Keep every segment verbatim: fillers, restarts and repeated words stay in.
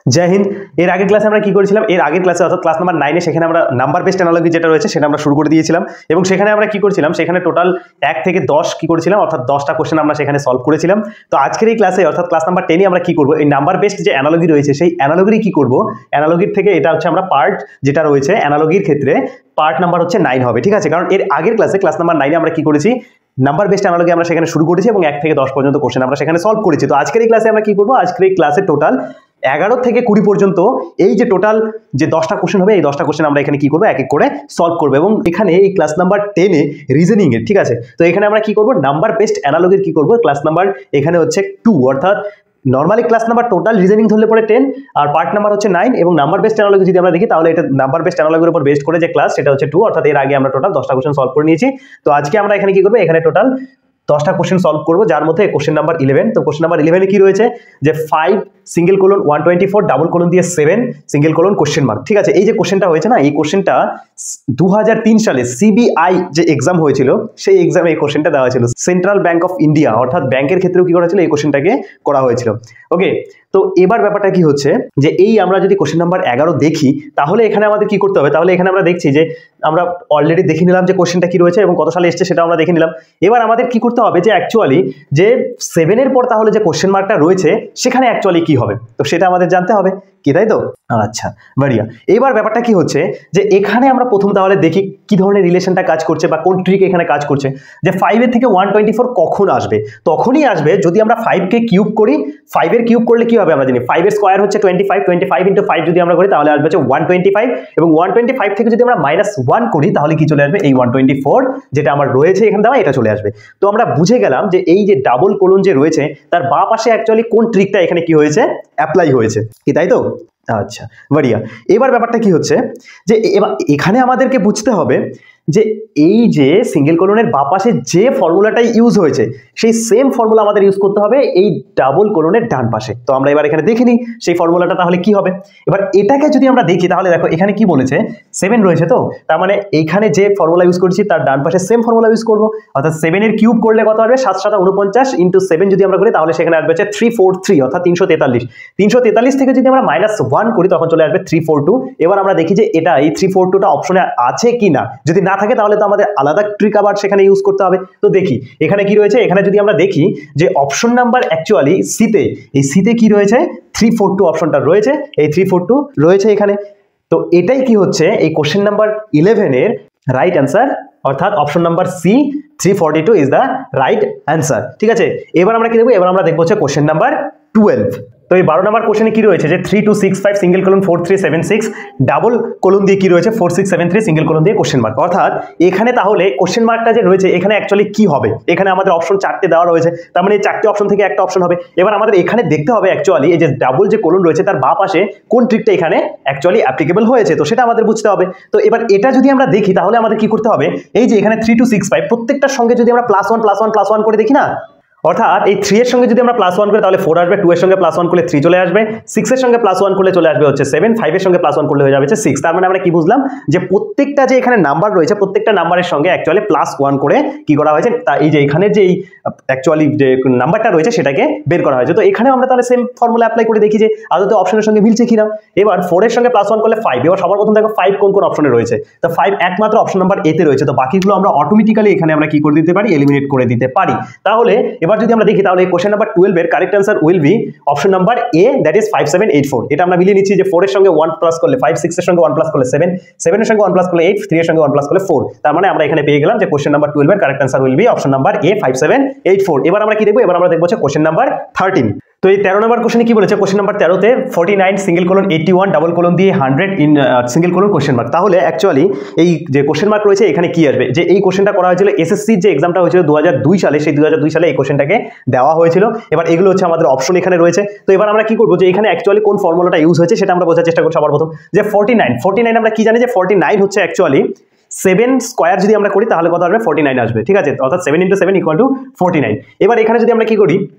জয় হিন্দ। এর আগের ক্লাসে আমরা কি করেছিলাম, এর আগের ক্লাসে অর্থাৎ ক্লাস নাম্বার নাইনে সেখানে আমরা নাম্বার বেসড অ্যানালজি যেটা রয়েছে সেটা আমরা শুরু করে দিয়েছিলাম এবং সেখানে আমরা কি করেছিলাম, সেখানে টোটাল এক থেকে দশ কি করেছিলাম অর্থাৎ দশটা কোশ্চেন আমরা সেখানে সলভ করেছিলাম। তো আজকের এই ক্লাসে অর্থাৎ ক্লাস নাম্বার টেনে আমরা কি করবো, এই নাম্বার বেসড যে অ্যানালজি রয়েছে সেই অ্যানালজি কি করবো, অ্যানালজির থেকে এটা হচ্ছে আমরা পার্ট যেটা রয়েছে অ্যানালজির ক্ষেত্রে পার্ট নাম্বার হচ্ছে নাইন হবে, ঠিক আছে। কারণ এর আগের ক্লাসে ক্লাস নাম্বার নাইনে আমরা কি করেছি, নাম্বার বেসড অ্যানালজি আমরা সেখানে শুরু করেছি এবং এক থেকে দশ পর্যন্ত কোশ্চেন আমরা সেখানে সলভ করেছি। তো আজকের এই ক্লাসে আমরা কি করবো, আজকের এই ক্লাসে টোটাল এগারো থেকে কুড়ি পর্যন্ত এই যে টোটাল যে দশটা কোশ্চেন হবে এই দশটা কোশ্চেন আমরা এখানে কি করবো, এক এক করে সলভ করবো। এবং এখানে এই ক্লাস নাম্বার টেনে রিজনিং এর, ঠিক আছে, তো এখানে আমরা কি করবো, নাম্বার বেসড অ্যানালজির কি করবো, ক্লাস নাম্বার এখানে হচ্ছে টু, অর্থাৎ normally class number total reasoning ধরলে পরে টেন আর পার্ট নাম্বার হচ্ছে নাইন এবং নাম্বার বেসড অ্যানালজি যদি আমরা দেখি তাহলে এটা নাম্বার বেসড অ্যানালজির উপর বেসড করে যে ক্লাস সেটা হচ্ছে টু, অর্থাৎ এর আগে আমরা টোটাল দশটা কোশ্চেন সলভ করে নিয়েছি। তো আজকে আমরা এখানে কি করবো, এখানে টোটাল দশটা কোশ্চেন সলভ করবো, যার মধ্যে কোশ্চেন নাম্বার ইলেভেন। তো কোশ্চেন নাম্বার ইলেভেনে কি রয়েছে যে five single colon one twenty four double colon দিয়ে seven single colon question mark, ঠিক আছে। এই যে কোশ্চেনটা হয়েছে না, এই কোশ্চেনটা দু হাজার তিন সালে সিবিআই যে এক্সাম হয়েছিল সেই এক্সামে এই কোশ্চেনটা দেওয়া হয়েছিল, সেন্ট্রাল ব্যাংক অফ ইন্ডিয়া, অর্থাৎ ব্যাংকের ক্ষেত্রেও কি করা হয়েছিল, এই কোশ্চেনটাকে করা হয়েছিল। ওকে, তো এবার ব্যাপারটা কি হচ্ছে যে এই আমরা যদি কোশ্চেন নাম্বার এগারো দেখি তাহলে এখানে আমাদের কি করতে হবে, তাহলে এখানে আমরা দেখছি যে আমরা অলরেডি দেখে নিলাম যে কোশ্চেনটা কি রয়েছে এবং কত সালে এসছে সেটা আমরা দেখে নিলাম। এবার আমাদের কি করতে হবে যে অ্যাকচুয়ালি যে সেভেনের পর তাহলে যে কোশ্চেন মার্কটা রয়েছে সেখানে অ্যাকচুয়ালি কি হবে, তো সেটা আমাদের জানতে হবে কি, তাই তো? আচ্ছা, বাড়িয়া। এবার ব্যাপারটা কি হচ্ছে যে এখানে আমরা প্রথম তাহলে দেখি কি ধরনের রিলেশনটা কাজ করছে বা কোন ট্রিক এখানে কাজ করছে, যে ফাইভের থেকে ওয়ান টোয়েন্টি ফোর কখন আসবে, তখনই আসবে যদি আমরা ফাইভকে কিউব করি। ফাইভের কিউব করলে কি হবে আমরা জানি, ফাইভের স্কোয়ার হচ্ছে twenty five, twenty five into five যদি আমরা করি তাহলে আসবে হচ্ছে ওয়ান টোয়েন্টি ফাইভ এবং ওয়ান টোয়েন্টি ফাইভ থেকে যদি আমরা মাইনাস ওয়ান করি তাহলে কি চলে আসবে, এই ওয়ান টোয়েন্টি ফোর যেটা আমার রয়েছে এখানে দেওয়া এটা চলে আসবে। তো আমরা বুঝে গেলাম যে এই যে ডাবল কোলন যে রয়েছে তার বাঁ পাশে অ্যাকচুয়ালি কোন ট্রিকটা এখানে কি হয়েছে, অ্যাপ্লাই হয়েছে, কি তাই তো? আচ্ছা, বড়িয়া। এবার ব্যাপারটা কি হচ্ছে যে এবার এখানে আমাদেরকে বুঝতে হবে যে এই যে সিঙ্গেল কোলনের বাঁ পাশে যে ফর্মুলাটাই ইউজ হয়েছে সেই সেম ফর্মুলা আমাদের ইউজ করতে হবে এই ডাবল কোলনের ডান পাশে। তো আমরা এবার এখানে দেখে নিই সেই ফর্মুলাটা তাহলে কি হবে। এবার এটাকে যদি আমরা দেখি তাহলে দেখো এখানে কি বলেছে, সেভেন রয়েছে, তো তার মানে এইখানে যে ফর্মুলা ইউজ করছি তার ডান পাশে সেম ফর্মুলা ইউজ করবো, অর্থাৎ সেভেনের কিউব করলে কত আসবে, সাত সাত উনপঞ্চাশ ইন্টু সেভেন যদি আমরা করি তাহলে সেখানে আসবে হচ্ছে থ্রি ফোর থ্রি, অর্থাৎ তিনশো তেতাল্লিশ। তিনশো তেতাল্লিশ থেকে যদি আমরা মাইনাস ওয়ান করি তখন চলে আসবে থ্রি ফোর টু। এবার আমরা দেখি যে এটা এই থ্রি ফোর টুটা অপশনে আছে কি না, যদি না থাকে তাহলে তো আমাদের আলাদা ট্রিক আবার সেখানে ইউজ করতে হবে। তো দেখি এখানে কি রয়েছে, এখানে যদি আমরা দেখি যে অপশন নাম্বার অ্যাকচুয়ালি সিতে, এই সিতে কি রয়েছে, থ্রি ফোর টু অপশনটা রয়েছে, এই থ্রি ফোর টু রয়েছে এখানে। তো এটাই কি হচ্ছে এই কোশ্চেন নাম্বার ইলেভেনের রাইট অ্যান্সার, অর্থাৎ option number C three forty two is the right answer, ঠিক আছে। এবার আমরা কি দেখবো, এবার আমরা দেখবো হচ্ছে কোশ্চেন নাম্বার টুয়েলভ। তো এই বারো নম্বর কোশ্চেনে কি রয়েছে যে three two six five single colon four three seven six double colon দিয়ে কি রয়েছে four six seven three single colon দিয়ে কোশ্চেন মার্ক, অর্থাৎ এখানে তাহলে কোশ্চেন মার্কটা যে রয়েছে এখানে অ্যাকচুয়ালি কি হবে, এখানে আমাদের অপশন চারটে দেওয়া রয়েছে, তার মানে এই চারটে অপশন থেকে একটা অপশন হবে। এবার আমাদের এখানে দেখতে হবে অ্যাকচুয়ালি এই যে ডাবল যে কোলন রয়েছে তার বাঁ পাশে কোন ট্রিকটা এখানে অ্যাকচুয়ালি অ্যাপ্লিকেবল হয়েছে, তো সেটা আমাদের বুঝতে হবে। তো এবার এটা যদি আমরা দেখি তাহলে আমাদের কি করতে হবে, এই যে এখানে থ্রি টু সিক্স ফাইভ প্রত্যেকটার সঙ্গে যদি আমরা plus one plus one plus one করে দেখি না, অর্থাৎ এই থ্রি এর সঙ্গে যদি আমরা প্লাস ওয়ান করি তাহলে ফোর আসবে, টু এর সঙ্গে প্লাস ওয়ান করলে থ্রি চলে আসবে, সিক্স এর সঙ্গে প্লাস ওয়ান করলে চলে আসবে হচ্ছে সেভেন, ফাইভ এর সঙ্গে প্লাস ওয়ান করলে হয়ে যাবে হচ্ছে সিক্স। তার মানে আমরা কি বুঝলাম যে প্রত্যেকটা যে এখানে নাম্বার রয়েছে প্রত্যেকটা নাম্বারের সঙ্গে অ্যাকচুয়ালি প্লাস ওয়ান করে কি করা হয়েছে, তা এই যে এখানে যে অ্যাকচুয়ালি যে নাম্বারটা রয়েছে সেটাকে বের করা হয়েছে। তো এখানে আমরা তাহলে সেম ফর্মুলা অ্যাপ্লাই করে দেখি যে আদতে অপশনের সঙ্গে মিলছে কিনা। এবার ফোর এর সঙ্গে প্লাস ওয়ান করলে ফাইভ, এবার সবার প্রথম দেখো ফাইভ কোন কোন অপশনে রয়েছে, তো ফাইভ একমাত্র অপশন নাম্বার এতে রয়েছে, তো বাকিগুলো আমরা অটোমেটিক্যালি এখানে আমরা কি করে দিতে পারি, এলিমিনেট করে দিতে পারি। তাহলে এবার যদি আমরা দেখি তাহলে কোশ্চেন নাম্বার টুয়েলভ এর correct answer will be option number A, that is five seven eight four. এটা আমরা মিলিয়ে নিচ্ছি যে ফোর এর সঙ্গে ওয়ান প্লাস করলে ফাইভ, সিক্স এর সঙ্গে ওয়ান প্লাস করলে সেভেন, সেভেন এর সঙ্গে ওয়ান প্লাস করলে এইট, থ্রি এর সঙ্গে ওয়ান প্লাস করলে ফোর। তার মানে আমরা এখানে পেয়ে গেলাম যে কোশ্চেন নাম্বার টুয়েলভ এর correct answer will be option number A five seven eight four. এবার আমরা কি দেখবো, এবার আমরা দেখবো কোশ্চেন নাম্বার থার্টিন। তো এই তেরো নম্বর কোশ্চেনে কি বলেছে, কোশ্চেন নাম্বার তেরোতে forty nine single colon eighty one double colon দিয়ে hundred in single colon question mark. তাহলে অ্যাকচুয়ালি এই যে কোশ্চেন মার্ক রয়েছে এখানে কি আসবে, যে এই কোশ্চেনটা করা হয়েছিল এসএসসির যে এক্সামটা হয়েছিল দু হাজার দুই সালে, সেই দু হাজার দুই সালে এই কোশ্চেনটাকে দেওয়া হয়েছিল। এবার এগুলো হচ্ছে আমাদের অপশন এখানে রয়েছে। তো এবার আমরা কি করবো যে এখানে অ্যাকচুয়ালি কোন ফর্মুলাটা ইউজ হয়েছে সেটা আমরা বোঝার চেষ্টা করছি। সবার প্রথম যে ফোর্টি নাইন, ফোর্টি নাইন আমরা কি জানি যে ফোর্টি নাইন হচ্ছে অ্যাকচুয়ালি সেভেন স্কোয়ার যদি আমরা করি তাহলে কত আসবে, ফোর্টি নাইন আসবে, ঠিক আছে, অর্থাৎ seven into seven equal to forty nine. এবার এখানে যদি আমরা কি করি,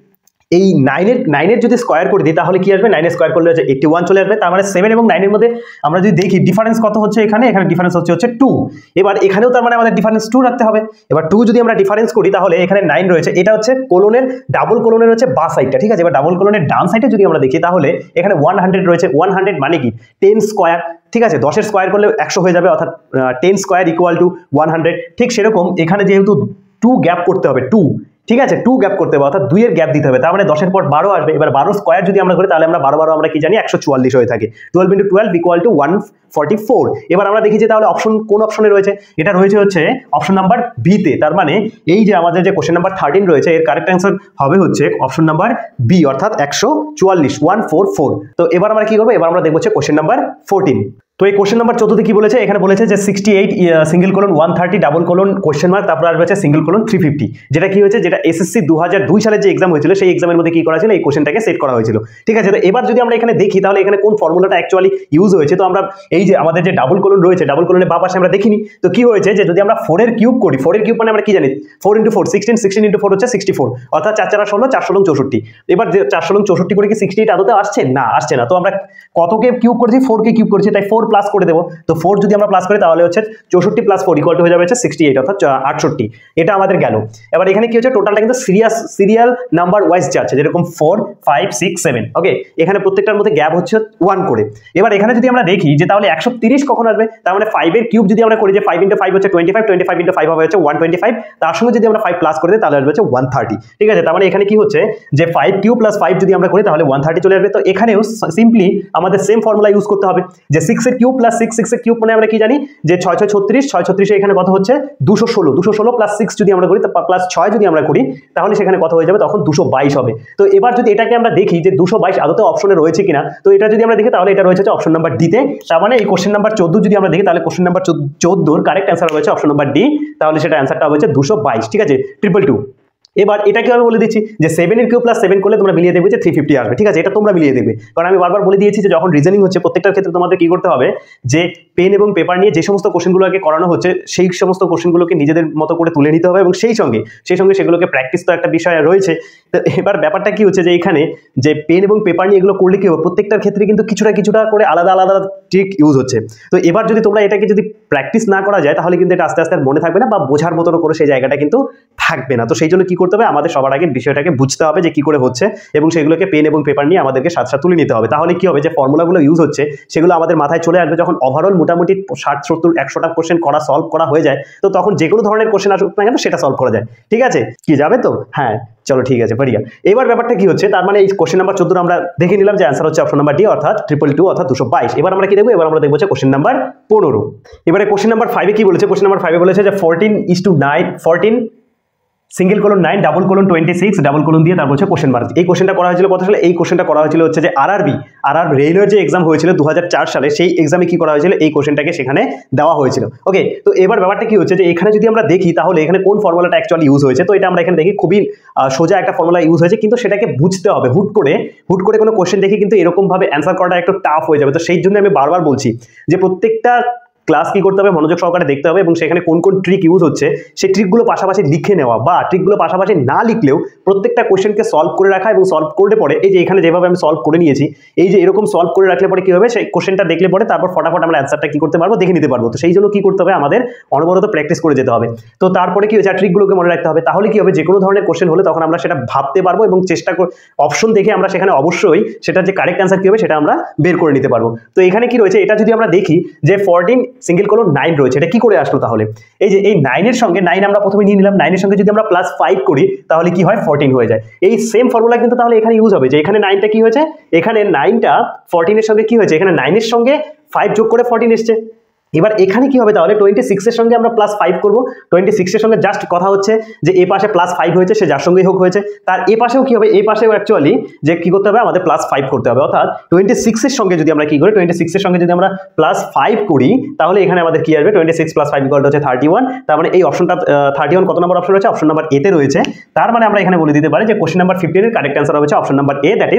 এই নাইনের নাইনের যদি স্কোয়ার করে দিই তাহলে কি আসবে, নাইনের স্কোয়ার করলে হচ্ছে এইটটি ওয়ান চলে আসবে। তার মানে সেভেন এবং নাইনের মধ্যে আমরা যদি দেখি ডিফারেন্স কত হচ্ছে, এখানে এখানে ডিফারেন্স হচ্ছে হচ্ছে টু। এবার এখানেও তার মানে আমাদের ডিফারেন্স টু রাখতে হবে। এবার টু যদি আমরা ডিফারেন্স করি তাহলে এখানে নাইন রয়েছে, এটা হচ্ছে কোলনের ডাবল কোলনের হচ্ছে বা সাইডটা, ঠিক আছে। এবার ডাবল কোলনের ডান সাইডে যদি আমরা দেখি তাহলে এখানে ওয়ান হান্ড্রেড রয়েছে, ওয়ান হান্ড্রেড মানে কি টেন স্কোয়ার, ঠিক আছে। দশের স্কোয়ার করলে একশো হয়ে যাবে, অর্থাৎ ten square equal to one hundred. ঠিক সেরকম এখানে যেহেতু টু গ্যাপ করতে হবে, টু, ঠিক আছে, টু গ্যাপ করতে হবে, অর্থাৎ দুইয়ের গ্যাপ দিতে হবে। তার মানে দশের পর বারো আসবে। এবার বারো স্কোয়ার যদি আমরা করি তাহলে আমরা বারো বারো আমরা কি জানি একশো চুয়াল্লিশ হয়ে থাকে, twelve into twelve equal to one forty four. এবার আমরা দেখি যে তাহলে অপশন কোন অপশনে রয়েছে, এটা রয়েছে হচ্ছে অপশন নাম্বার বিতে। তার মানে এই যে আমাদের যে কোশ্চেন নাম্বার থার্টিন রয়েছে এর কারেক্ট অ্যান্সার হবে হচ্ছে অপশন নাম্বার বি, অর্থাৎ একশো চুয়াল্লিশ, ওয়ান ফোর ফোর। তো এবার আমরা কি করবো, এবার আমরা দেখবো হচ্ছে কোশ্চেন নাম্বার ফোরটিন। তো এই কোশ্চেন নাম্বার চোদ্দতে কি বলেছে, এখানে বলেছে যে sixty eight single colon one thirty double colon question mark, তারপর আসবে হচ্ছে সিঙ্গেল কোলন থ্রি ফিফটি। যেটা কি হয়েছে, যেটা এসএসসি দু হাজার দুই সালে যে এক্সাম হয়েছিল সেই এক্সামের মধ্যে কি করা ছিল, এই কোশ্চেনটাকে সেট করা হয়েছিল, ঠিক আছে। তো এবার যদি আমরা এখানে দেখি তাহলে এখানে কোন ফর্মুলাটা অ্যাকচুয়ালি ইউজ হয়েছে, তো আমরা এই যে আমাদের যে ডাবল কোলন রয়েছে, ডাবল কোলনের বা পাশে আমরা দেখিনি, তো কি হয়েছে যে যদি আমরা ফোরের কিউব করি, ফোরের কিউব মানে আমরা কি জানি, four into four sixteen, sixteen into four হচ্ছে সিক্সটি ফোর, অর্থাৎ চার চার ষোলো, চারশো লং চৌষট্টি। এবার চারশো লং চৌষট্টি করে কি সিক্সটি এইট আদতে আসছে, না আসছে না। তো আমরা কতকে কিউব করেছি, ফোর কে কিউব করেছি, তাই ফোর প্লাস করে দেবো। তো ফোর যদি আমরা প্লাস করি তাহলে হচ্ছে চৌষট্টি প্লাস ফোর ইকুয়াল টু হয়ে যাবে হচ্ছে সিক্সটি এইট, অর্থাৎ আটষট্টি। এটা আমাদের গেল। এবার এখানে কি হচ্ছে, টোটালটা কিন্তু সিরিয়াস সিরিয়াল নাম্বার ওয়াইজ যাচ্ছে, যেরকম four five six seven, okay. এখানে প্রত্যেকটার মধ্যে গ্যাপ হচ্ছে ওয়ান করে। এবার এখানে যদি আমরা দেখি যে তাহলে একশো তিরিশ কখন আসবে, তার মানে ফাইভের কিউব যদি আমরা করি যে ফাইভ ইন্টু ফাইভ হচ্ছে twenty five, twenty five into five হবে হচ্ছে ওয়ান টোয়েন্টি ফাইভ, তার সঙ্গে যদি আমরা ফাইভ প্লাস করে দিই তাহলে আসবে হচ্ছে ওয়ান থার্টি, ঠিক আছে। তার মানে এখানে কি হচ্ছে যে ফাইভ কিউব প্লাস ফাইভ যদি আমরা করি তাহলে ওয়ান থার্টি চলে আসবে। তো এখানেও সিম্পলি আমাদের সেম ফর্মুলা ইউজ করতে হবে, যে সিক্স এর কিউব প্লাস সিক্স, সিক্স এর কিউব মানে আমরা কি জানি যে ছয় ছয় ছত্রিশ, ছয় ছত্রিশে এখানে কত হচ্ছে দুশো ষোলো, দুশো ষোলো প্লাস সিক্স যদি আমরা করি প্লাস ছয় যদি আমরা করি তাহলে সেখানে কত হয়ে যাবে, তখন দুশো বাইশ হবে। তো এবার যদি এটাকে আমরা দেখি যে দুশো বাইশ আদতে অপশনে রয়েছে কিনা, তো এটা যদি আমরা দেখি তাহলে এটা রয়েছে অপশন নাম্বার ডিতে। তার মানে এই কোশ্চেন নাম্বার চোদ্দ যদি আমরা দেখি তাহলে কোশ্চেন নাম্বার চোদ্দোর কারেক্ট অ্যান্সার রয়েছে অপশন নাম্বার ডি, তাহলে সেটা অ্যান্সারটা হচ্ছে দুশো বাইশ, ঠিক আছে, ট্রিপল টু। এবার এটা কি আমি বলে দিচ্ছি যে সেভেনের কিউ প্লাস সেভেন করলে তোমরা মিলিয়ে দেখবে যে থ্রি ফিফটি আসবে, ঠিক আছে। এটা তোমরা মিলিয়ে দেখবে, কারণ আমি বারবার বলে দিয়েছি যে যখন রিজনিং হচ্ছে প্রত্যেকটার ক্ষেত্রে তোমাদের কি করতে হবে, যে পেন এবং পেপার নিয়ে যে সমস্ত কোশ্চেনগুলোকে করানো হচ্ছে সেই সমস্ত কোশ্চেনগুলোকে নিজেদের মতো করে তুলে নিতে হবে, এবং সেই সঙ্গে সেই সঙ্গে সেগুলোকে প্র্যাকটিস তো একটা বিষয় রয়েছে। তো এবার ব্যাপারটা কি হচ্ছে যে এখানে যে পেন এবং পেপার নিয়ে এগুলো করলে কি হবে, প্রত্যেকটার ক্ষেত্রে কিন্তু কিছুটা কিছুটা করে আলাদা আলাদা ট্রিক ইউজ হচ্ছে। তো এবার যদি তোমরা এটাকে যদি প্র্যাকটিস না করা যায় তাহলে কিন্তু এটা আস্তে আস্তে মনে থাকবে না, বা বোঝার মতো করে সেই জায়গাটা কিন্তু থাকবে না। তো সেই জন্য কি করতে হবে, আমাদের সবার আগে বিষয়টাকে বুঝতে হবে যে কি করে হচ্ছে, এবং সেগুলোকে পেন এবং পেপার নিয়ে আমাদেরকে সাথে সাথে তুলে নিতে হবে। তাহলে কি হবে, যে ফর্মুলাগুলো ইউজ হচ্ছে সেগুলো আমাদের মাথায় চলে আসবে। যখন ওভারঅল মোটামুটি ষাট সত্তর একশোটা কোশ্চেন করা সলভ করা হয়ে যায়, তো তখন যে কোনো ধরনের কোশ্চেন আসুক না কেন সেটা সলভ করা যায়, ঠিক আছে। কি যাবে তো, হ্যাঁ চলো ঠিক আছে বড়িয়া। এবার ব্যাপারটা কি হচ্ছে, তার মানে এই কোশ্চেন নাম্বার চোদ্দ আমরা দেখে নিলাম যে অ্যান্সার হচ্ছে অপশন নাম্বার ডি, অর্থাৎ ট্রিপল টু, অর্থাৎ দুশো বাইশ। এবার আমরা কি দেখবো, এবার আমরা দেখবো কোশ্চেন নাম্বার পনেরো। এবারে কোশ্চেন নাম্বার ফাইভে কি বলেছে, কোশ্চেন নাম্বার ফাইভে বলেছে যে fourteen is two nine, fourteen single colon nine double colon twenty six double colon দিয়ে তারপর হচ্ছে কোশ্চেন মার্ক। এই কোশ্চেনটা করা হয়েছিল কত সালে, এই কোশ্চেনটা করা হয়েছিল হচ্ছে যে আরআরবি আরআর রেলওয়ের যে এক্সাম হয়েছিল দু হাজার চার সালে, সেই এক্সামে কি করা হয়েছিল, এই কোশ্চেনটাকে সেখানে দেওয়া হয়েছিল, ওকে। তো এবার ব্যাপারটা কি হচ্ছে যে এখানে যদি আমরা দেখি তাহলে এখানে কোন ফর্মুলাটা অ্যাকচুয়ালি ইউজ হয়েছে, তো এটা আমরা এখানে দেখি খুবই সোজা একটা ফর্মুলা ইউজ হয়েছে, কিন্তু সেটাকে বুঝতে হবে। হুট করে হুট করে কোনো কোশ্চেন দেখি কিন্তু এরকমভাবে অ্যান্সার করাটা একটু টাফ হয়ে যাবে। তো সেই জন্য আমি বারবার বলছি যে প্রত্যেকটা ক্লাস কি করতে হবে, মনোযোগ সহকারে দেখতে হবে, এবং সেখানে কোন কোন ট্রিক ইউজ হচ্ছে সেই ট্রিকগুলো পাশাপাশি লিখে নেওয়া, বা ট্রিকগুলো পাশাপাশি না লিখলেও প্রত্যেকটা কোশ্চেনকে সলভ করে রাখা, এবং সলভ করলে পরে এই যে এখানে যেভাবে আমি সলভ করে নিয়েছি, এই যে এরকম সলভ করে রাখলে পরে কি হবে, সেই কোশ্চেনটা দেখলে পরে তারপর ফটাফট আমরা অ্যান্সারটা কি করতে পারবো, দেখে নিতে পারবো। তো সেই জন্য কি করতে হবে, আমাদের অনবরত প্র্যাকটিস করে যেতে হবে। তো তারপরে কি হচ্ছে, ট্রিকগুলোকে মনে রাখতে হবে। তাহলে কি হবে, যে কোনো ধরনের কোশ্চেন হলে তখন আমরা সেটা ভাবতে পারবো, এবং চেষ্টা করে অপশন দেখে আমরা সেখানে অবশ্যই সেটার যে কারেক্ট অ্যান্সার কি হবে সেটা আমরা বের করে নিতে পারবো। তো এখানে কি রয়েছে, এটা যদি আমরা দেখি যে ফোরটিন সিঙ্গেল কোলন নাইন রয়েছে, এটা কি করে আসলো, তাহলে এই যে এই নাইনের সঙ্গে নাইন আমরা প্রথমে নিয়ে নিলাম, নাইনের সঙ্গে যদি আমরা প্লাস ফাইভ করি তাহলে কি হয়, ফোরটিন হয়ে যায়। এই সেম ফর্মুলা কিন্তু তাহলে এখানে ইউজ হবে, যে এখানে নাইনটা কি হয়েছে, এখানে নাইনটা ফোরটিনের সঙ্গে কি হয়েছে, এখানে নাইনের সঙ্গে ফাইভ যোগ করে ফোরটিন এসছে। এবার এখানে কি হবে, তাহলে টোয়েন্টি সিক্সের সঙ্গে আমরা প্লাস ফাইভ করবো, টোয়েন্টি সিক্সের সঙ্গে জাস্ট কথা হচ্ছে যে এ পাশে প্লাস ফাইভ হয়েছে, সে যার সঙ্গেই হোক হয়েছে, তার এ পাশেও কি হবে, এ পাশেও অ্যাকচুয়ালি যে কি করতে হবে, আমাদের প্লাস ফাইভ করতে হবে। অর্থাৎ টোয়েন্টি সিক্সের সঙ্গে যদি আমরা কি করি, টোয়েন্টি সিক্সের সঙ্গে যদি আমরা প্লাস ফাইভ করি তাহলে এখানে আমাদের কি আসবে, twenty six plus five equal হচ্ছে থার্টি ওয়ান। তার মানে এই অপশনটা থার্টি ওয়ান কত নম্বর অপশন রয়েছে, অপশন নাম্বার এতে রয়েছে। তার মানে আমরা এখানে বলে দিতে পারি যে কোশ্চেন নাম্বার ফিফটিনের কারেক্ট অ্যান্সার হচ্ছে option number A, that is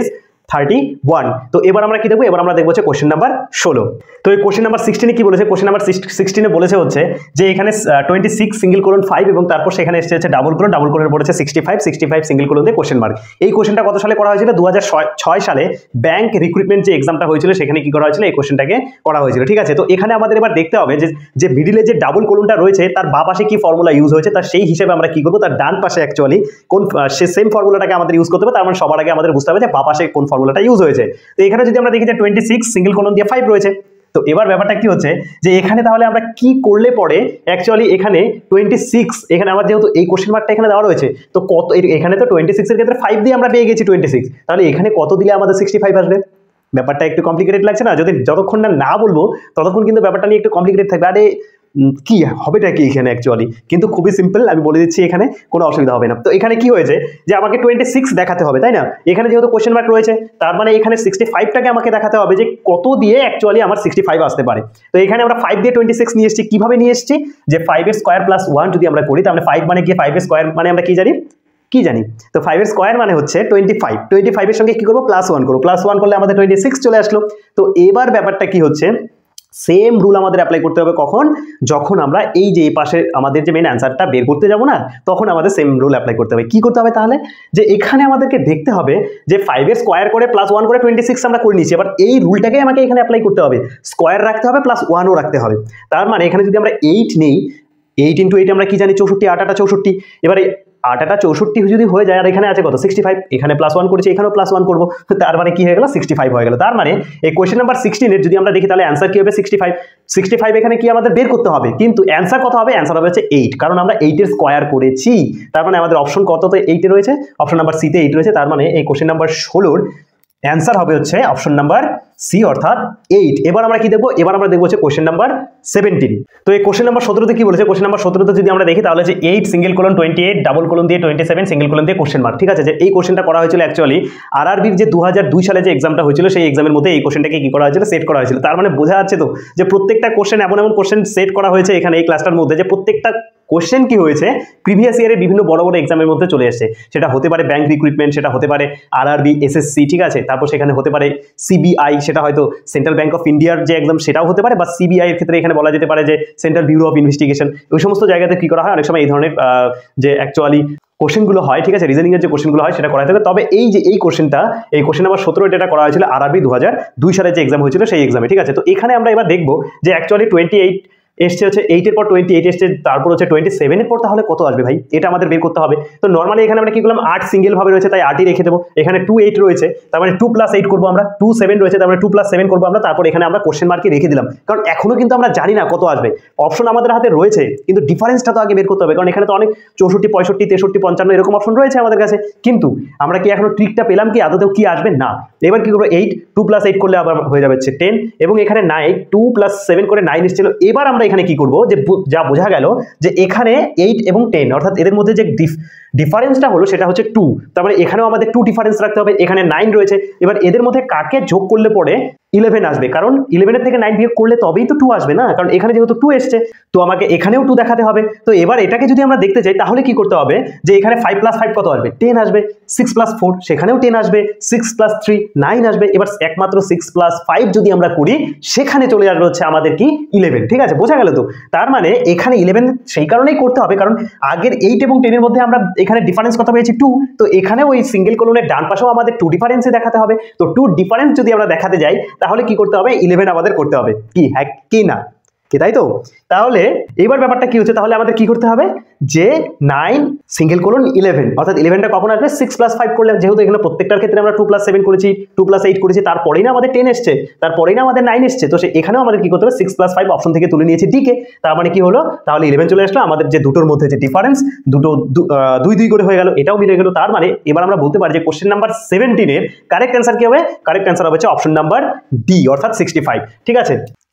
thirty one. তো এবার আমরা কি দেখবো, এবার আমরা দেখবো হচ্ছে কোশ্চেন নাম্বার ষোলো। তো এই কোশ্চেন নাম্বার সিক্সটিনে কি বলেছে, কোশ্চেন নাম্বার সিক্সটিনে বলেছে হচ্ছে যে এখানে twenty six single colon five এবং তারপর সেখানে এসেছে হচ্ছে ডাবল কোলন, ডাবল কোলনের পড়েছে sixty five, sixty five single colon দিয়ে কোশ্চেন মার্ক। এই কোশ্চেনটা কত সালে করা হয়েছিল, দু হাজার ছয় সালে ব্যাংক রিক্রুটমেন্ট যে এক্সামটা হয়েছিল সেখানে কি করা হয়েছিল, এই কোশ্চেনটাকে করা হয়েছিল। ঠিক আছে, তো এখানে আমাদের এবার দেখতে হবে যে যে মিডিলে যে ডাবল কোলনটা রয়েছে তার বা পাশে কি ফর্মুলা ইউজ হয়েছে, তার সেই হিসেবে আমরা কি করবো, তার ডান পাশে অ্যাকচুয়ালি কোন সে সেম ফর্মুলাটাকে আমাদের ইউজ করতে হবে। তার মানে সবার আগে আমাদের বুঝতে হবে যে বা পাশে কোন ফর্মুলাটা ইউজ হয়েছে। তো এখানে যদি আমরা দেখি যে টোয়েন্টি সিক্স সিঙ্গেল কোলন দিয়ে ফাইভ রয়েছে, তো এবার ব্যাপারটা কি হচ্ছে যে এখানে তাহলে আমরা কি করলে পরে অ্যাকচুয়ালি এখানে টোয়েন্টি সিক্স, এখানে আমার যেহেতু এই কোশ্চেন মার্কটা এখানে দেওয়া রয়েছে, তো কত এখানে তো টোয়েন্টি সিক্স এর ক্ষেত্রে ফাইভ দিয়ে আমরা পেয়ে গেছি টোয়েন্টি সিক্স, তাহলে এখানে কত দিলে আমাদের সিক্সটি ফাইভ আসবে? ব্যাপারটা একটু কমপ্লিকেটেড লাগছে না? যদি যতক্ষণ না না বলবো ততক্ষণ কিন্তু ব্যাপারটা নিয়ে একটু কমপ্লিকেটেড থাকবে। আরে কি হবেটা কি এখানে অ্যাকচুয়ালি, কিন্তু খুবই সিম্পল, আমি বলে দিচ্ছি এখানে কোনো অসুবিধা হবে না। তো এখানে কি হয়েছে যে আমাকে টোয়েন্টি সিক্স দেখাতে হবে, তাই না? এখানে যেহেতু কোশ্চেন মার্ক রয়েছে তার মানে এখানে সিক্সটি ফাইভটাকে আমাকে দেখাতে হবে যে কত দিয়ে অ্যাকচুয়ালি আমার সিক্সটি ফাইভ আসতে পারে। তো এখানে আমরা ফাইভ দিয়ে টোয়েন্টি সিক্স নিয়ে এসেছি, কিভাবে নিয়ে এসেছি, যে ফাইভ এর স্কোয়ার প্লাস ওয়ান যদি আমরা করি তাহলে ফাইভ মানে কি, ফাইভ এর স্কোয়ার মানে আমরা কি জানি কি জানি তো ফাইভ এর স্কোয়ার মানে হচ্ছে টোয়েন্টি ফাইভ, টোয়েন্টি ফাইভ এর সঙ্গে কি করবো, প্লাস ওয়ান করবো, প্লাস ওয়ান করলে আমাদের টোয়েন্টি সিক্স চলে আসলো। তো এবার ব্যাপারটা কি হচ্ছে, সেম রুল আমাদের অ্যাপ্লাই করতে হবে কখন, যখন আমরা এই যে এই পাশে আমাদের যে মেন অ্যান্সারটা বের করতে যাব না, তখন আমাদের সেম রুল অ্যাপ্লাই করতে হবে। কি করতে হবে তাহলে, যে এখানে আমাদেরকে দেখতে হবে যে ফাইভ এর স্কোয়ার করে প্লাস ওয়ান করে টোয়েন্টি সিক্স আমরা করে নিচ্ছি, এবার এই রুলটাকে আমাকে এখানে অ্যাপ্লাই করতে হবে, স্কোয়ার রাখতে হবে প্লাস ওয়ানও রাখতে হবে। তার মানে এখানে যদি আমরা এইট নেই, এইট ইন্টু এইট আমরা কি জানি চৌষট্টি, আট আটা চৌষট্টি, এবারে আটাটা চৌষট্টি যদি হয়ে যায় আর এখানে আছে কত সিক্সটি ফাইভ, এখানে প্লাস ওয়ান করেছি এখানেও প্লাস ওয়ান করবো, তার মানে কি হয়ে গেল সিক্সটি ফাইভ হয়ে গেল। তার মানে এই কোয়েশ্চেন নাম্বার সিক্সটিনের যদি আমরা দেখি তাহলে অ্যান্সার কি হবে সিক্সটি ফাইভ, সিক্সটি ফাইভ এখানে কি আমাদের বের করতে হবে, কিন্তু অ্যান্সার কত হবে, অ্যান্সার হবে হচ্ছে এইট, কারণ আমরা এইটের স্কোয়ার করেছি। তার মানে আমাদের অপশন কততে এইটে রয়েছে, অপশন নাম্বার সিতে এইট রয়েছে, তার মানে এই কোয়েশ্চেন নাম্বার ষোলোর অ্যান্সার হবে হচ্ছে অপশন নাম্বার সি অর্থাৎ এইট। এবার আমরা কি দেখবো, এবার আমরা দেখবো হচ্ছে কোশ্চেন নাম্বার সেভেন্টিন। তো এই কোশ্চেন নাম্বার সতেরোতে কি বলেছে, কোশ্চেন নাম্বার সতেরোতে যদি আমরা দেখি তাহলে যে eight single colon twenty eight double colon দিয়ে টোয়েন্টি সেভেন সিঙ্গেল কোলন দিয়ে কোশ্চেন মার্ক। ঠিক আছে, যে এই কোশ্চেনটা করা হয়েছিল অ্যাকচুয়ালি আরআরবির যে দু হাজার দুই সালে যে এক্সামটা হয়েছিল সেই এক্সামের মধ্যে এই কোশ্চেনটাকে কি করা হয়েছিল, সেট করা হয়েছিল। তার মানে বোঝা যাচ্ছে তো যে প্রত্যেকটা কোশ্চেন এমন এমন কোশ্চেন সেট করা হয়েছে এখানে এই ক্লাসটার মধ্যে, যে প্রত্যেকটা কোশ্চেন কি হয়েছে প্রিভিয়াস ইয়ারের বিভিন্ন বড় বড় এক্সামের মধ্যে চলে এসেছে। সেটা হতে পারে ব্যাংক রিক্রুটমেন্ট, সেটা হতে পারে আরআরবি, এসএসসি, ঠিক আছে, তারপর সেখানে হতে পারে সিবিআই, সেটা হয়তো সেন্ট্রাল ব্যাংক অফ ইন্ডিয়ার যে এক্সাম সেটাও হতে পারে, বা সিবিআই এর ক্ষেত্রে এখানে বলা যেতে পারে যে সেন্ট্রাল ব্যুরো অফ ইনভেস্টিগেশন। ওই সমস্ত জায়গাতে কি করা হয়, অনেক সময় এই ধরনের যে অ্যাকচুয়ালি কোশ্চেনগুলো হয়, ঠিক আছে, রিজনিং এর যে কোশ্চেনগুলো হয় সেটা করা থাকে। তবে এই যে এই কোশ্চেনটা, এই কোশ্চেন নাম্বার সতেরো এটা করা হয়েছিল আরআরবি দু হাজার দুই সালে যে এক্সাম হয়েছিল সেই এক্সামে। ঠিক আছে, তো এখানে আমরা এবার দেখবো যে অ্যাকচুয়ালি টোয়েন্টি এইট এসছে হচ্ছে এইটের পর টোয়েন্টি এইট এসছে, তারপর হচ্ছে টোয়েন্টি সেভেনের পর তাহলে কত আসবে ভাই, এটা আমাদের বের করতে হবে। তো নর্মালি এখানে আমরা কি করলাম, আট সিঙ্গেল ভাবে রয়েছে তাই আটই রেখে দেবো, এখানে টু এইট রয়েছে তার মানে টু প্লাস এইট করবো আমরা, টু সেভেন রয়েছে তার মানে টু প্লাস সেভেন করবো আমরা, তারপর এখানে আমরা কোশ্চেন মার্কে রেখে দিলাম, কারণ এখনো কিন্তু আমরা জানি না কত আসবে। অপশন আমাদের হাতে রয়েছে কিন্তু ডিফারেন্সটা তো আগে বের করতে হবে, কারণ এখানে তো অনেক চৌষট্টি পঁয়ষট্টি তেষট্টি পঞ্চান্ন এরকম অপশন রয়েছে আমাদের কাছে, কিন্তু আমরা কি এখনো ট্রিকটা পেলাম কি আদতেও কি আসবে না। এবার কি করবো, এইট টু প্লাস এইট করলে আবার হয়ে যাবে হচ্ছে টেন, এবং এখানে নাইন টু প্লাস সেভেন করে নাইন এসেছিল। এবার আমরা এখানে কি করবো, যে যা বোঝা গেল যে এখানে এইট এবং টেন অর্থাৎ এদের মধ্যে যে ডিফারেন্সটা হলো সেটা হচ্ছে টু, তার মানে এখানেও আমাদের টু ডিফারেন্স রাখতে হবে, এখানে নাইন রয়েছে, এবার এদের মধ্যে কাকে যোগ করলে পরে ইলেভেন আসবে, কারণ ইলেভেনের থেকে নাইন বিয়োগ করলে তবেই তো টু আসবে না, কারণ এখানে যেহেতু টু এসছে তো আমাকে এখানেও টু দেখাতে হবে। তো এবার এটাকে যদি আমরা দেখতে চাই তাহলে কি করতে হবে, যে এখানে ফাইভ প্লাস ফাইভ কত আসবে, টেন আসবে, সিক্স প্লাস ফোর সেখানেও টেন আসবে, সিক্স প্লাস থ্রি নাইন আসবে, এবার একমাত্র সিক্স প্লাস ফাইভ যদি আমরা করি সেখানে চলে আসবে হচ্ছে আমাদের কি ইলেভেন। ঠিক আছে, বোঝা গেল তো। তার মানে এখানে ইলেভেন সেই কারণেই করতে হবে কারণ আগের এইট এবং টেনের মধ্যে আমরা এখানে ডিফারেন্স কত পেয়েছি টু, তো এখানে ওই সিঙ্গেল কলনের ডান পাশেও আমাদের টু ডিফারেন্সে দেখাতে হবে। তো টু ডিফারেন্স যদি আমরা দেখাতে যাই তাহলে কি করতে হবে, ইলেভেন আমাদের করতে হবে, কি হ্যাঁ কি না কি, তাই তো। তাহলে এবার ব্যাপারটা কি হচ্ছে, তাহলে আমাদের কি করতে হবে, যে নাইন সিঙ্গেল কোলন ইলেভেন অর্থাৎ ইলেভেনটা কখন আসবে, সিক্স প্লাস ফাইভ করলে, যেহেতু এখানে প্রত্যেকটার ক্ষেত্রে আমরা টু প্লাস সেভেন করেছি, টু প্লাস এইট করেছি, তারপরেই না আমাদের টেন এসছে, তারপরেই না আমাদের নাইন এসছে, তো সে এখানেও আমাদের কি করতে হবে, সিক্স প্লাস ফাইভ অপশন থেকে তুলে নিয়েছি ডিকে, তার মানে কি হলো, তাহলে ইলেভেন চলে আসলো, আমাদের যে দুটোর মধ্যে যে ডিফারেন্স দুটো দুই দুই করে হয়ে গেল, এটাও মিলে গেল। তার মানে এবার আমরা বলতে পারি যে কোশ্চেন নাম্বার সেভেন্টিনের কারেক্ট অ্যান্সার কি হবে, কারেক্ট অ্যান্সার হবে অপশন নাম্বার ডি অর্থাৎ সিক্সটি ফাইভ। ঠিক আছে,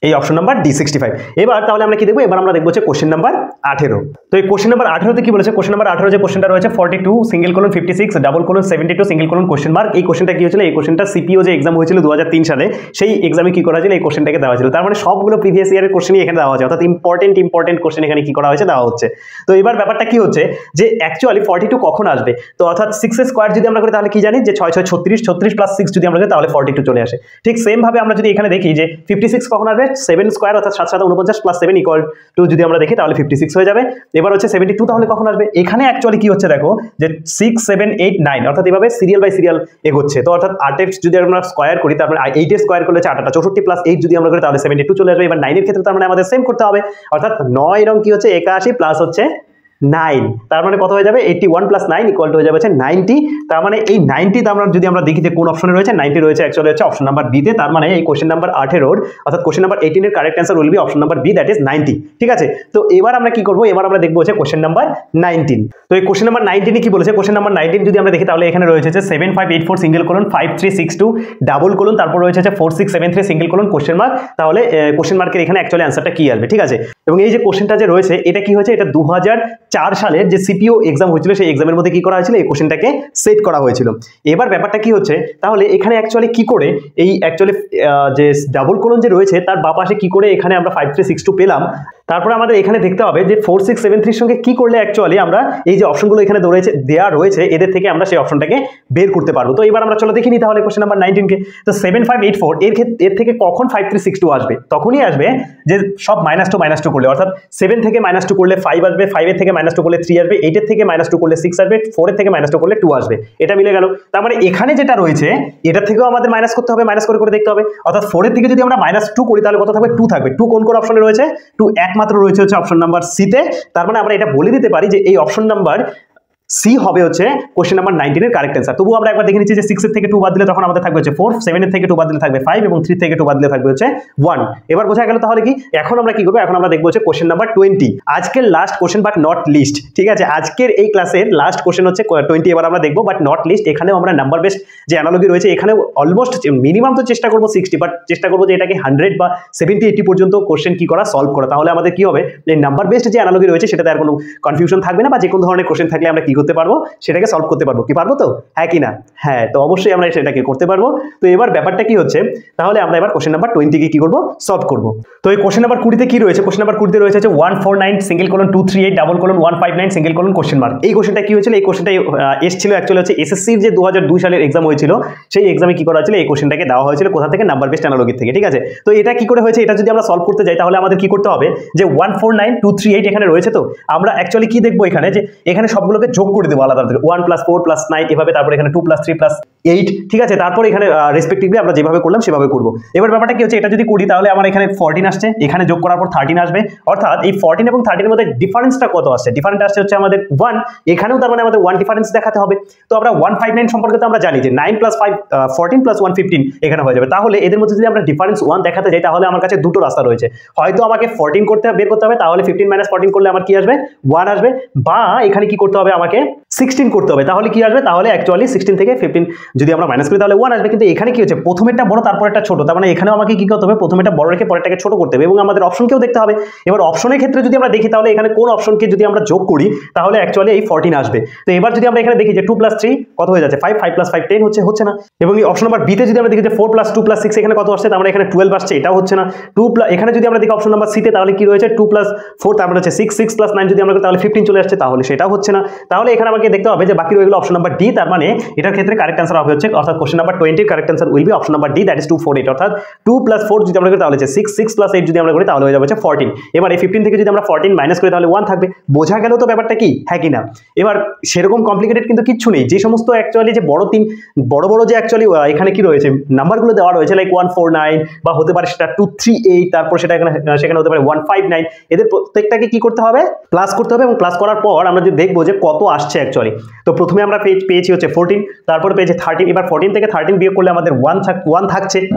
এই option number D sixty five. এবার তাহলে আমরা কি দেখবো, এবার আমরা দেখবো হচ্ছে কোশ্চেন নাম্বার আঠেরো। তো এই কোশ্চেন নাম্বার আঠেরোতে কি বলেছে, কোশ্চেন নাম্বার আঠেরো যে কোশ্চেনটা রয়েছে forty two single colon fifty six double colon seventy two single colon question mark. এই কোশ্চেনটা কি হয়েছিল, এই কোশ্চেনটা সিপিও যে এক্সাম হয়েছিল দু হাজার তিন সালে সেই এক্সামে কি করা হয়েছিল, এই কোশ্চেনটাকে দেওয়া হয়েছিল। তার মানে সবগুলো প্রিভিয়াস ইয়ারের কোশ্চেনই এখানে দেওয়া হয়েছে, অর্থাৎ ইম্পর্টেন্ট ইম্পর্টেন্ট কোশ্চেন এখানে কি করা হয়েছে, দেওয়া হচ্ছে। তো এবার ব্যাপারটা কি হচ্ছে যে অ্যাকচুয়ালি ফর্টি টু কখন আসবে, তো অর্থাৎ সিক্স স্কোয়ার যদি আমরা করি তাহলে কি জানি যে ছয় ছয় ছত্রিশ, ছত্রিশ প্লাস সিক্স যদি আমরা করি তাহলে ফর্টি টু চলে আসে। ঠিক সেম ভাবে আমরা যদি এখানে দেখি যে ফিফটি সিক্স কখন আসবে, সেভেন স্কোয়ার অর্থাৎ সাত সাত উনপঞ্চাশ প্লাস সেভেন ইকুয়াল টু যদি আমরা দেখি তাহলে ফিফটি সিক্স হয়ে যাবে। এবার হচ্ছে সেভেন্টি টু তাহলে কখন আসবে, এখানে অ্যাকচুয়ালি কি হচ্ছে দেখো যে সিক্স সেভেন এইট নাইন অর্থাৎ এভাবে সিরিয়াল বাই সিরিয়াল এগোচ্ছে। তো অর্থাৎ আটের যদি আমরা স্কোয়ার করি তারপরে এইটের স্কোয়ার করলে হচ্ছে আটটা চৌষট্টি প্লাস এইট যদি আমরা করি তাহলে সেভেন্টি টু চলে আসবে। এবার নাইনের ক্ষেত্রে তার মানে আমাদের সেম করতে হবে, অর্থাৎ নয় রং কি হচ্ছে একাশি প্লাস হচ্ছে নাইন, তার মানে কত হয়ে যাবে eighty one plus nine equal to হয়ে যাবে নাইনটি। তার মানে এই নাইনটি আমরা যদি আমরা দেখি যে কোন অপশনে রয়েছে, নাইনটি রয়েছে অ্যাকচুয়ালি হচ্ছে অপশন নাম্বার বি তে। তার মানে এই কোশ্চেন নাম্বার আঠেরোর অর্থাৎ কোশ্চেন নাম্বার এইটিন এর correct answer will be option number B, that is ninety. ঠিক আছে, তো এবার আমরা কি করবো, এবার আমরা দেখবো হচ্ছে কোশ্চেন নাম্বার নাইনটিন। তো এই কোশ্চেন নাম্বার নাইনটিনে কি বলেছে, কোশ্চেন নাম্বার নাইনটিন যদি আমরা দেখি তাহলে এখানে রয়েছে seven five eight four single colon five three six two double colon, তারপর রয়েছে four six seven three single colon question mark. তাহলে কোশ্চেন মার্কের এখানে অ্যাকচুয়ালি অ্যান্সারটা কি আসবে, ঠিক আছে। এবং এই যে কোশ্চেনটা যে রয়েছে এটা কি হয়েছে, এটা দু হাজার চার সালের যে সিপিও এক্সাম হয়েছিল সেই এক্সামের মধ্যে কি করা হয়েছিল, এই কোশ্চেনটাকে সেট করা হয়েছিল। এবার ব্যাপারটা কি হচ্ছে, তাহলে এখানে অ্যাকচুয়ালি কি করে এই অ্যাকচুয়ালি যে ডাবল কোলন যে রয়েছে তার বাঁ পাশে কি করে এখানে আমরা ফাইভ থ্রি সিক্স টু পেলাম, তারপরে আমাদের এখানে দেখতে হবে যে ফোর সিক্স সেভেন থ্রির সঙ্গে কি করলে অ্যাকচুয়ালি আমরা এই যে অপশনগুলো এখানে রয়েছে দেওয়া রয়েছে এদের থেকে আমরা সেই অপশনটাকে বের করতে পারবো। তো এবার আমরা চলো দেখি নি তাহলে কোশ্চেন নাম্বার নাইনটিনকে। তো সেভেন ফাইভ এইট ফোর এর ক্ষেত্রে এর থেকে কখন ফাইভ থ্রি সিক্স টু আসবে, তখনই আসবে যে সব মাইনাস টু মাইনাস টু করলে, অর্থাৎ সেভেন থেকে মাইনাস টু করলে ফাইভ আসবে, ফাইভের থেকে মাইনাস টু করলে থ্রি আসবে, এইটের থেকে মাইনাস টু করলে সিক্স আসবে, ফোরের থেকে মাইনাস টু করলে টু আসবে। এটা মিলে গেল। তার মানে এখানে যেটা রয়েছে এটার থেকেও আমাদের মাইনাস করতে হবে, মাইনাস করে করে দেখতে হবে। অর্থাৎ ফোরের থেকে যদি আমরা মাইনাস টু করি তাহলে কত থাকবে, টু থাকবে। টু কোন কোন অপশনে রয়েছে, টু একমাত্র রয়েছে হচ্ছে অপশন নাম্বার সিতে। তার মানে আমরা এটা বলে দিতে পারি যে এই অপশন নাম্বার সি হবে হচ্ছে কোশ্চেন নাম্বার নাইনটিন এর কারেক্ট অ্যান্সার। তবুও আমরা একবার দেখে নিচ্ছি যে সিক্স এর থেকে টু বাদ দিলে তখন আমাদের থাকবে হচ্ছে ফোর, সেভেন এর থেকে টু বাদ দিলে থাকবে ফাইভ এবং থ্রি থেকে টু বাদ দিলে থাকবে হচ্ছে ওয়ান। এবার বোঝা গেল তাহলে কি, এখন আমরা কি করবো, এখন আমরা দেখবো হচ্ছে কোশ্চেন নাম্বার টোয়েন্টি, আজকের last question but not least. ঠিক আছে, আজকের এই ক্লাসের লাস্ট কোশ্চেন হচ্ছে টোয়েন্টি, এবার আমরা দেখবো বাট নট লিস্ট। এখানেও আমরা নাম্বার বেসড যে অ্যানালজি রয়েছে এখানেও অলমোস্ট মিনিমাম তো চেষ্টা করবো সিক্সটি, বাট চেষ্টা করবো যে এটাকে হান্ড্রেড বা সেভেন্টি এইটি পর্যন্ত কোশ্চেন কি করা সলভ করা। তাহলে আমাদের কি হবে, এই নাম্বার বেসড যে অ্যানালজি রয়েছে সেটাতে আর কোনো কনফিউশন থাকবে না, বা যে কোনো ধরনের কোশ্চেন থাকলে আমরা কি করতে পারবো সেটাকে সলভ করতে পারবো। কি পারবো তো, হ্যাঁ কি না, হ্যাঁ, তো অবশ্যই আমরা সেটাকে করতে পারবো। তো এবার ব্যাপারটা কি হচ্ছে, তাহলে আমরা এবার কোশ্চেন নাম্বার টোয়েন্টি কে কি করবো, সলভ করবো। তো এই কোশ্চেন নাম্বার কুড়িতে কি রয়েছে, কোশ্চেন নাম্বার কুড়িতে রয়েছে one four nine single colon two three eight double colon one five nine single colon question mark. এই কোশ্চেনটা কি হয়েছিল, এই কোশ্চেনটা এসেছিল অ্যাকচুয়ালি হচ্ছে এসএসসির যে দু হাজার দুই সালের এক্সাম হয়েছিল সেই এক্সামে কি করা হয়েছিল, এই কোশ্চেনটাকে দেওয়া হয়েছিল কোথা থেকে, নাম্বার বেসড অ্যানালজি থেকে। ঠিক আছে, তো এটা কি করে হয়েছে, এটা যদি আমরা সলভ করতে যাই তাহলে আমাদের কি করতে হবে, যে one four nine two three eight এখানে রয়েছে, তো আমরা অ্যাকচুয়ালি কি দেখবো এখানে, যে এখানে সবগুলোকে যোগ করে দেবো আলাদা আলাদা, one plus four plus nine এভাবে, তারপরে এখানে two plus three plus eight. ঠিক আছে, তারপর এখানে রেসপেক্টিভলি আমরা যেভাবে করলাম সেভাবে করবো। এবার ব্যাপারটা কি হচ্ছে, এটা যদি করি তাহলে আমার এখানে ফোরটিন আসছে, এখানে যোগ করার পর থার্টিন আসবে, অর্থাৎ এই ফোরটিন এবং থার্টিনের মধ্যে ডিফারেন্সটা কত আসছে, ডিফারেন্স আসছে হচ্ছে আমাদের ওয়ান, এখানেও তার মানে আমাদের ওয়ান ডিফারেন্স দেখাতে হবে। তো আমরা ওয়ান ফাইভ নাইন সম্পর্কে তো আমরা জানি যে nine plus five fourteen plus one fifteen এখানে হয়ে যাবে। তাহলে এদের মধ্যে যদি আমরা ডিফারেন্স ওয়ান দেখাতে যাই তাহলে আমার কাছে দুটো রাস্তা রয়েছে, হয়তো আমাকে ফোরটিন করতে বের করতে হবে, তাহলে ফিফটিন মাইনাস ফোরটিন করলে আমার কি আসবে, ওয়ান আসবে, বা এখানে কি করতে হবে আমাকে সিক্সটিন করতে হবে, তাহলে কি আসবে, তাহলে অ্যাকচুয়ালি সিক্সটিন থেকে ফিফটিন যদি আমরা মাইনাস করি তাহলে ওয়ান আসবে। কিন্তু এখানে কি হচ্ছে, প্রথমেরটা বড় তারপরেরটা ছোট, তার মানে এখানেও আমাকে কি করতে হবে, প্রথমেরটা বড় রেখে পরেরটাকে ছোট করতে হবে, এবং আমাদের অপশনকেও দেখতে হবে। এবার অপশনের ক্ষেত্রে যদি আমরা দেখি তাহলে এখানে কোন অপশনকে যদি আমরা যোগ করি তাহলে অ্যাকচুয়ালি এই ফোরটিন আসবে। তো এবার যদি আমরা এখানে দেখি যে টু প্লাস থ্রি কত হয়ে যাচ্ছে, five, five plus five ten হচ্ছে, হচ্ছে না। এবং এই অপশন নাম্বার বিতে যদি আমরা দেখি যে four plus two plus six এখানে কত আসছে, তার মানে এখানে টুয়েলভ আসছে, এটাও হচ্ছে না। টু প্লাস এখানে যদি আমরা দেখি অপশন নাম্বার সিতে তাহলে কি রয়েছে, টু প্লাস ফোর তারপরে হচ্ছে সিক্স, সিক্স প্লাস নাইন যদি আমরা করি তাহলে ফিফটিন চলে আসছে, তাহলে সেটাও হচ্ছে না। তাহলে এখানে আমাকে দেখতে হবে যে বাকি রয়ে গেল অপশন নাম্বার ডি, তার মানে এটার ক্ষেত্রে কারেক্ট অ্যান্সার হবে হচ্ছে, অর্থাৎ কোশ্চেন নাম্বার টোয়েন্টির correct answer will be option number D, that is two four eight, অর্থাৎ টু প্লাস ফোর যদি আমরা করি তাহলে হচ্ছে সিক্স, সিক্স প্লাস এইট যদি আমরা করি তাহলে হয়ে যাবে হচ্ছে ফোরটিন। এবার এই ফিফটিন থেকে যদি আমরা ফোরটিন মাইনাস করি তাহলে ওয়ান থাকবে। বোঝা গেল তো ব্যাপারটা কি, হ্যাঁ কি না। এবার সেরকম কমপ্লিকেটেড কিন্তু কিচ্ছু নেই, যে সমস্ত অ্যাকচুয়ালি যে বড় তিন বড় বড় যে অ্যাকচুয়ালি এখানে কি রয়েছে নাম্বারগুলো দেওয়া রয়েছে, লাইক ওয়ান ফোর নাইন বা হতে পারে সেটা টু থ্রি এইট, তারপর সেটা এখানে সেখানে হতে পারে ওয়ান ফাইভ নাইন, এদের প্রত্যেকটাকে কি করতে হবে, প্লাস করতে হবে, এবং প্লাস করার পর আমরা যদি দেখবো যে কত আসছে অ্যাকচুয়ালি। তো প্রথমে আমরা পেয়েছি হচ্ছে ফোরটিন, তারপর পেয়েছি থার্টিন, এবার ফোরটিন থেকে থার্টিন বিয়োগ করলে আমাদের ওয়ান ওয়ান থাকছে।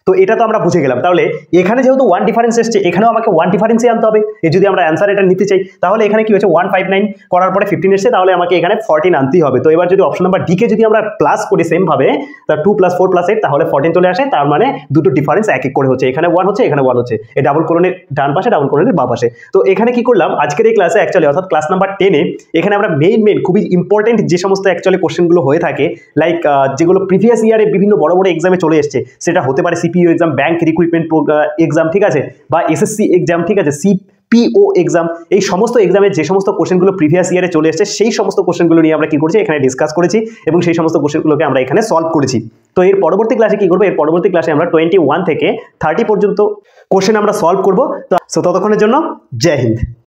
তো এটা তো আমরা বুঝে গেলাম। তাহলে এখানে যেহেতু ওয়ান ডিফারেন্স এসছে, এখানেও আমাকে ওয়ান ডিফারেন্সই আনতে হবে। এই যদি আমরা অ্যান্সার এটা নিতে চাই, তাহলে এখানে কি হচ্ছে ওয়ান ফাইভ নাইন করার পরে ফিফটিন এসছে, তাহলে আমাকে এখানে ফোরটিন আনতেই হবে। তো এবার যদি অপশন নাম্বার ডি কে যদি আমরা প্লাস করি সেম ভাবে, তার two plus four plus eight, তাহলে ফোরটিন চলে আসে। তার মানে দুটো ডিফারেন্স এক এক করে হচ্ছে, এখানে ওয়ান হচ্ছে, এখানে ওয়ান হচ্ছে, এই ডাবল কোলনের ডান পাশে, ডাবল কোলনের বাম পাশে। তো এখানে কি করলাম আজকের এই ক্লাসে অ্যাকচুয়ালি, অর্থাৎ ক্লাস নাম্বার টেনে, এখানে আমরা মেইন মেইন খুবই ইম্পর্টেন্ট যে সমস্ত অ্যাকচুয়ালি কোশ্চেনগুলো হয়ে থাকে, লাইক যেগুলো প্রিভিয়াস ইয়ারে বিভিন্ন বড় বড় এক্সামে চলে এসছে, সেটা হতে পারে CPU exam, bank recruitment exam, ঠিক আছে, বা এসএসসি এক্সাম, ঠিক আছে, সি পিও এক্সাম, এই সমস্ত এক্সামে যে সমস্ত কোশ্চেনগুলো প্রিভিয়াস ইয়ারে চলে এসেছে সেই সমস্ত কোশ্চেনগুলো নিয়ে আমরা কি করছি এখানে ডিসকাস করেছি, এবং সেই সমস্ত কোশ্চেনগুলোকে আমরা এখানে সলভ করেছি। তো এর পরবর্তী ক্লাসে কি করবো, এর পরবর্তী ক্লাসে আমরা টোয়েন্টি ওয়ান থেকে থার্টি পর্যন্ত কোশ্চেন আমরা সলভ করবো। তো ততক্ষণের জন্য জয় হিন্দ।